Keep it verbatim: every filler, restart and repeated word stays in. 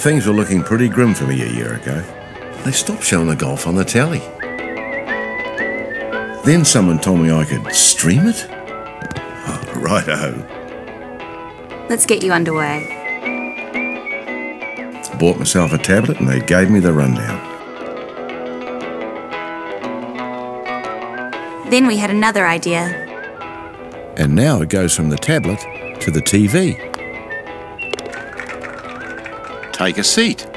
things were looking pretty grim for me a year ago. They stopped showing the golf on the telly. Then someone told me I could stream it. Oh, righto. Let's get you underway. Bought myself a tablet and they gave me the rundown. Then we had another idea. And now it goes from the tablet to the T V. Take a seat.